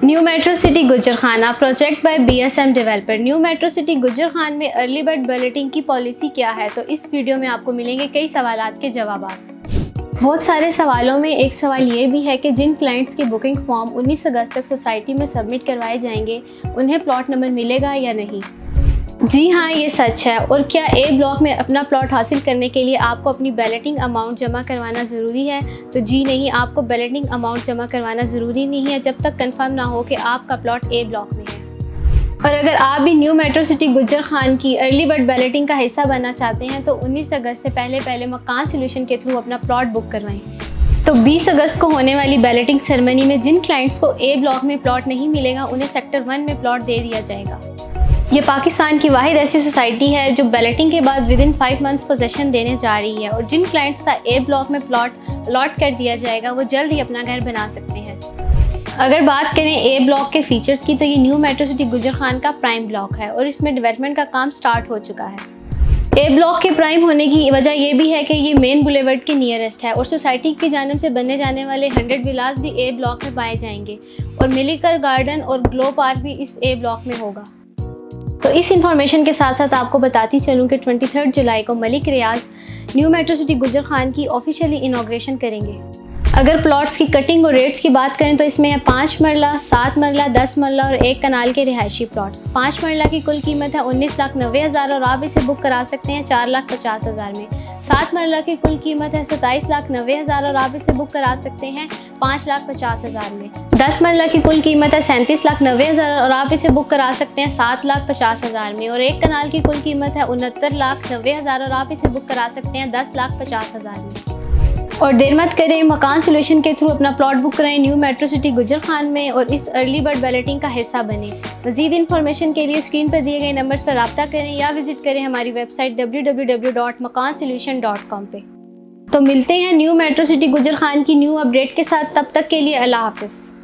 New metro city Gujar Khan project by BSM developer. New metro city Gujar Khan में early bird balloting की policy क्या है, तो इस वीडियो में आपको मिलेंगे कई सवालात के जवाब। बहुत सारे सवालों में एक सवाल ये भी है कि जिन क्लाइंट्स के बुकिंग फॉर्म 19 अगस्त तक सोसाइटी में सबमिट करवाए जाएंगे उन्हें प्लॉट नंबर मिलेगा या नहीं। जी हाँ, ये सच है। और क्या ए ब्लॉक में अपना प्लॉट हासिल करने के लिए आपको अपनी बैलेटिंग अमाउंट जमा करवाना ज़रूरी है? तो जी नहीं, आपको बैलेटिंग अमाउंट जमा करवाना ज़रूरी नहीं है जब तक कंफर्म ना हो कि आपका प्लॉट ए ब्लॉक में है। और अगर आप भी न्यू मेट्रो सिटी गुजरखान की अर्ली बर्ड बैलेटिंग का हिस्सा बनना चाहते हैं तो 19 अगस्त से पहले मकान सोल्यूशन के थ्रू अपना प्लॉट बुक करवाएं। तो 20 अगस्त को होने वाली बैलेटिंग सेरेमनी में जिन क्लाइंट्स को ए ब्लॉक में प्लॉट नहीं मिलेगा उन्हें सेक्टर 1 में प्लॉट दे दिया जाएगा। ये पाकिस्तान की वाहिद ऐसी सोसाइटी है जो बैलेटिंग के बाद विदिन 5 मंथ्स पोजेशन देने जा रही है, और जिन क्लाइंट्स का ए ब्लॉक में प्लॉट अलॉट कर दिया जाएगा वो जल्द ही अपना घर बना सकते हैं। अगर बात करें ए ब्लॉक के फीचर्स की, तो ये न्यू मेट्रो सिटी गुजरखान का प्राइम ब्लॉक है और इसमें डेवलपमेंट का काम स्टार्ट हो चुका है। ए ब्लॉक के प्राइम होने की वजह ये भी है कि ये मेन बुलेवर्ड के नियरेस्ट है और सोसाइटी की जानिब से बनने जाने वाले 100 विलास भी ए ब्लॉक में पाए जाएंगे, और मिलिकर गार्डन और ग्लो पार्क भी इस ए ब्लॉक में होगा। तो इस इंफॉर्मेशन के साथ साथ आपको बताती चलूँ कि 23 जुलाई को Malik Riaz new metro city Gujar Khan की ऑफिशियली इनॉग्रेशन करेंगे। अगर प्लॉट्स की कटिंग और रेट्स की बात करें तो इसमें है 5 मरला, 7 मरला, 10 मरला और 1 कनाल के रिहायशी प्लॉट्स। 5 मरला की कुल कीमत है 19,90,000 और आप इसे बुक करा सकते हैं 4,50,000 में। 7 मरला की कुल कीमत है 27,90,000 और आप इसे बुक करा सकते हैं 5,50,000 में। 10 मरला की कुल कीमत है 37,90,000 और आप इसे बुक करा सकते हैं 7,50,000 में। और 1 कनाल की कुल कीमत है 69,90,000 और आप इसे बुक करा सकते हैं 10,50,000 में। और देर मत करें, मकान सोल्यूशन के थ्रू अपना प्लॉट बुक कराएं न्यू मेट्रो सिटी गुजरखान में और इस अर्ली बर्ड बैलेटिंग का हिस्सा बने। मज़ीद इन्फॉर्मेशन के लिए स्क्रीन पर दिए गए नंबर्स पर रब्ता करें या विजिट करें हमारी वेबसाइट www.makansolution.com पे। तो मिलते हैं न्यू मेट्रो सिटी गुजरखान की न्यू अपडेट के साथ, तब तक के लिए अल्लाह हाफ़िज़।